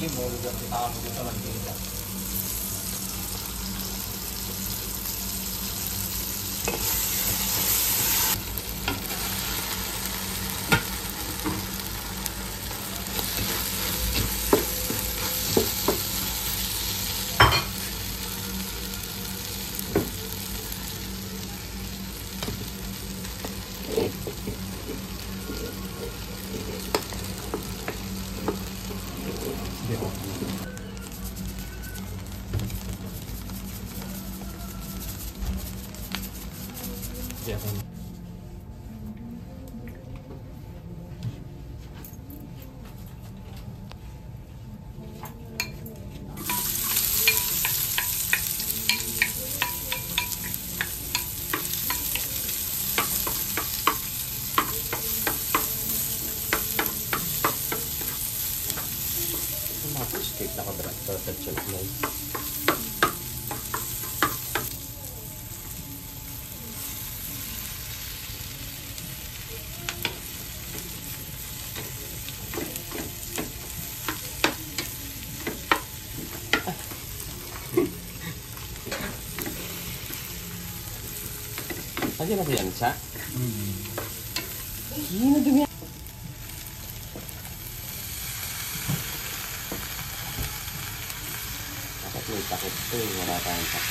Simul dan kita ambil teman kita. Escape nakaberat sa touch na yun. Kasi na siya siya? Sino dumi? May takot ito eh, wala tayong takot.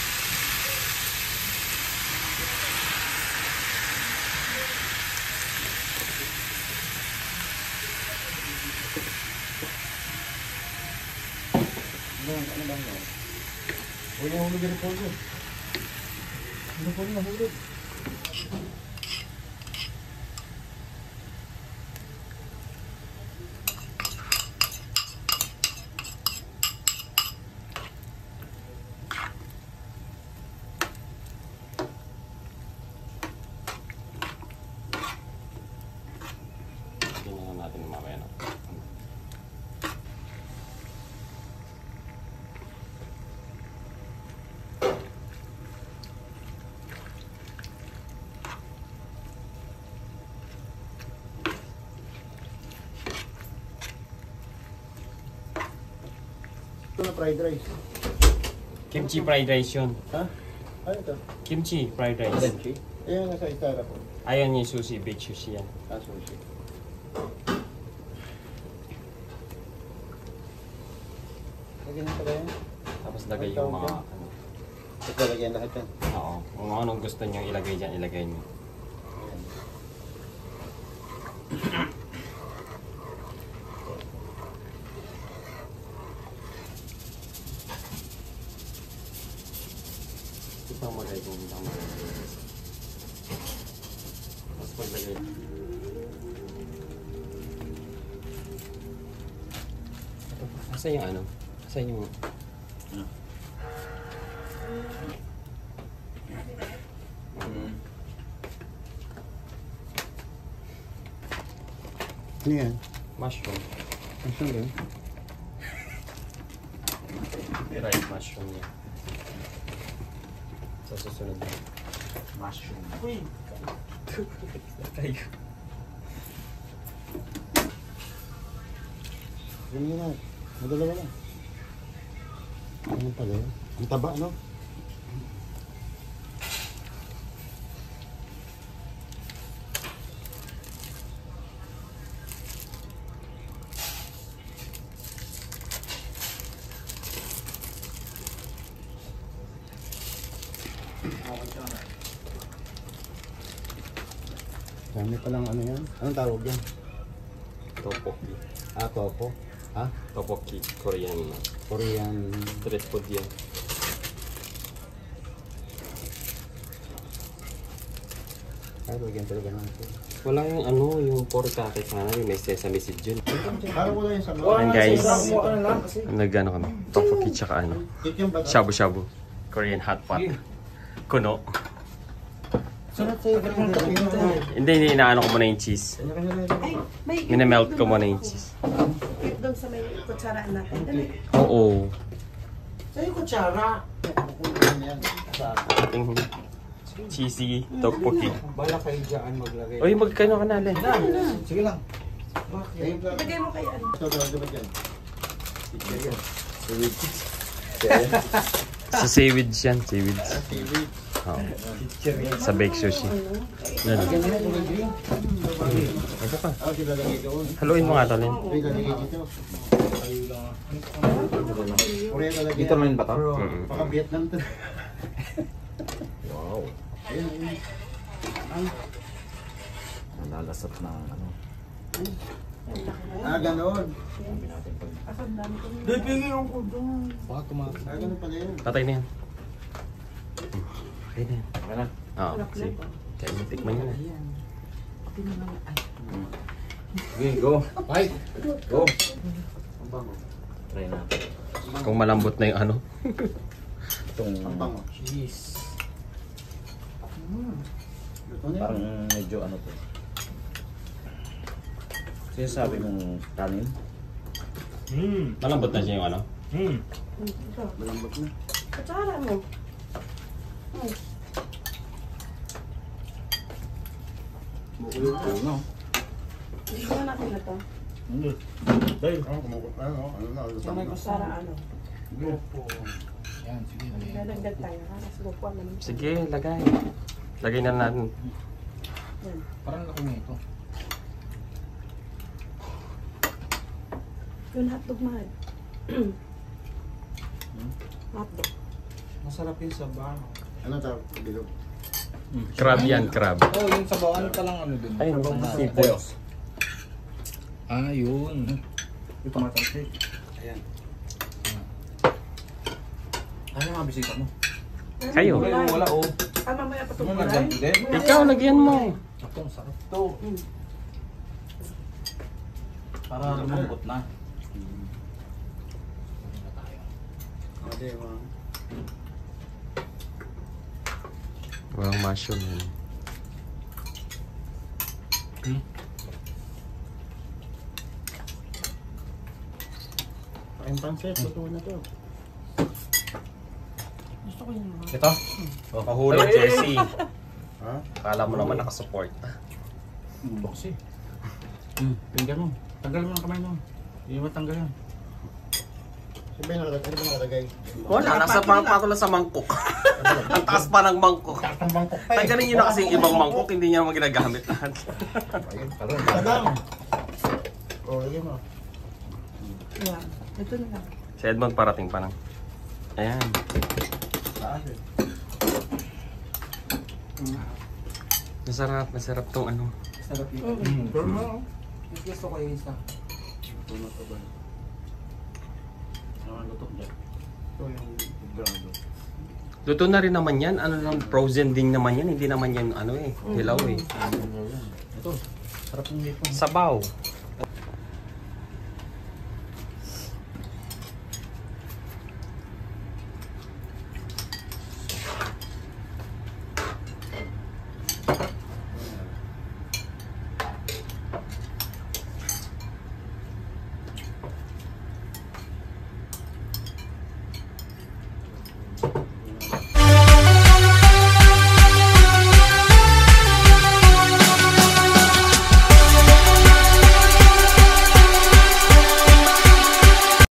Ano bang yun? Huwag yung hulog yung repolyo. Ano po yung nahulog? Natin mamaya na. Ito na fried rice. Kimchi fried rice yun. Ha? Ano ito? Kimchi fried rice. Kimchi? Ayan nasa itara po. Ayan yung sushi, beef sushi yan. Ah, sushi. Lagyan na pala yan. Tapos lagay yung mga ano. Ito lagyan lahat yan. Oo. Kung anong gusto nyo ilagay dyan, ilagay nyo. Ito ang magay kung hindi ang magay. Tapos paglagay. Asan yung ano? Asan yung... Ano? Ano yan? Mushroom. Mushroom yun? Fried mushroom yan. Sa susunod na. Mushroom. Uy! Tayo. Ano yun na? Madalawa lang. Ano pala yun? Ang taba, no? Dami palang ano yan? Anong tawag yan? Tteokbokki. Ah, topo. Ha? Tteokbokki. Korean. Korean. Street food yan. Ay, lagyan talaga natin. Walang ano, yung porkake sana, may sesame seed yun. Parang wala yung sa And guys, nag-ano kami, tteokbokki tsaka ano, shabu-shabu. Korean hot pot. Kuno. Sarap sa'yo. Hindi, inaano ko muna yung cheese. Ay, may Minamelt ko muna yung cheese. doon sa may kutsaraan natin. Dali. Oo. Sa'yo kutsara. Ating cheesy tteokbokki. Bala kayo dyan maglagay. Uy, magkano ka na, Len? Sige lang. Ilagay mo kay ano. Ito, ito, ito, ito. Sa seaweeds yan, seaweeds. Oo. Sa bake sushi. Yan. Ito pa. Haluin mo nga to, Lin. Dito naman ba ito? Mm. Baka Vietnam to. Wow. Nalalasap na ano. Gano'n. Sabi natin pag Baka tumakas. Gano'n pala yun. Patay na yan. Patay na yan. okay na. Oo, sige. Kaya mo tikman yun. Okay, go. Bye. Go. Try natin. Kung malambot na yung ano. Itong Ang bango. cheese. Luto na yun. Parang medyo ano to. Sinasabi mong kanin? Malambot na siya yung ano. Ito. Malambot na. Kutsara mo. Ano? Bigyan natin na to. Dahil, ano na. May kutsara ano. Yan, sige. Dadagdag tayo. Subukuan naman. Sige, lagay. Lagay na natin. Yan. Parang laki na ito. Yun, hotdog mahal. Hotdog. Masarap yung sabaw. Ano tawag? Bilog. Crab yan, crab. Oh, yung sabaw, ano palang ano dun? Ay, Sabaw na seafood. Ah, yun. Yung tomato cake. Ayan. Ano yung mga bisita mo? Kayo. Wala, oh. Mamaya pa Ano itong na dyan? kulay. Hindi. Ikaw, lagyan mo. Ako, sarap to. Para lumambot na. Ano tayo? Okay, mga. Walang mushroom yan. Kain pansit. Luto na to. Gusto ko yun. Ito? Oh, kahulog, Jesse. Ha? Akala mo naman nakasupport. Boxy. Pinggan mo. Tanggal mo ang kamay mo. Hindi mo tanggal yan. Ano ba nakalagay? Wala, nasa pa ko lang sa mangkok. Ang taas pa ng mangkok. Ang bangkok pa eh. Tanggalin nyo na kasi yung ibang mangkok, hindi niya naman ginagamit lahat. Ayun, parang. Talagang. O, lagyan mo. Yan. Ito na lang. Si Edmond parating pa lang. Ayan. Taas eh. Masarap, masarap tong ano. Sarap yun. Pero mo. Gusto ko yung isa. Ito na to ba? Ano ang lutok dyan? Ito yung grado. Luto na rin naman yan. Ano lang, frozen din naman yan. Hindi naman yan ano eh. Hilaw eh. Ito. Sarap ng nito. Sabaw.